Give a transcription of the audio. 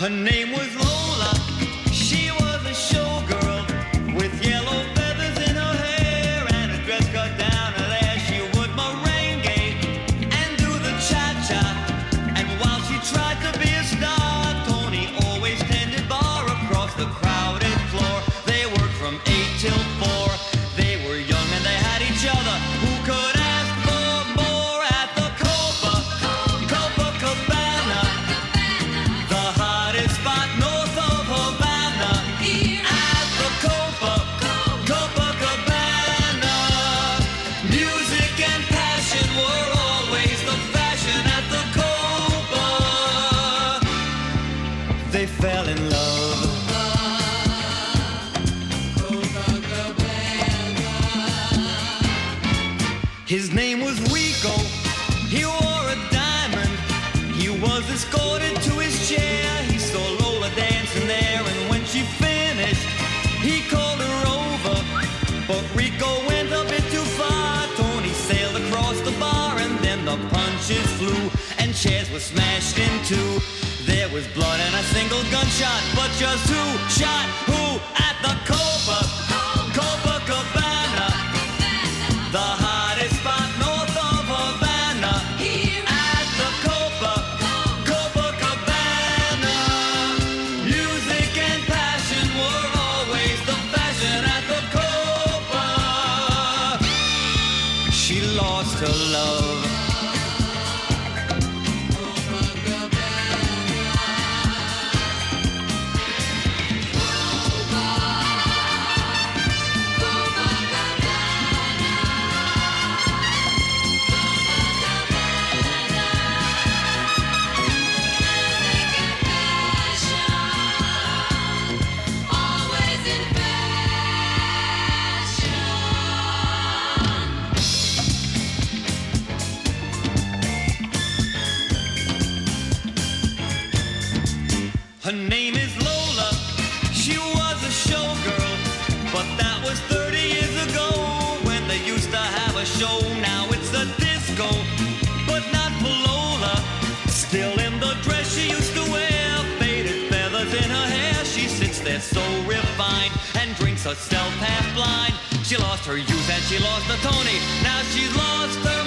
Her name was Lola. She was a showgirl with yellow feathers in her hair and a dress cut down her there. She would merengue and do the cha-cha. And while she tried to be a star, Tony always tended bar across the crowded floor. They worked from 8 till 4. They were young and they had each other. Who could ask for more at the Copacabana, the hottest spot north of Havana? At the Copacabana, music and passion were always the fashion at the Copa. They fell in love. His name was Rico. He wore a diamond. He was escorted to his chair. He saw Lola dancing there, and when she finished, he called her over. But Rico went a bit too far. Tony sailed across the bar, and then the punches flew, and chairs were smashed in two. There was blood and a single gunshot, but just who shot who at the Copacabana, the hottest spot north of Havana? At the Copacabana, music and passion were always the fashion at the Copa. She lost her love. Her name is Lola. She was a showgirl, but that was 30 years ago when they used to have a show. Now it's a disco, but not for Lola. Still in the dress she used to wear, faded feathers in her hair. She sits there so refined and drinks herself half blind. She lost her youth and she lost her Tony. Now she's lost her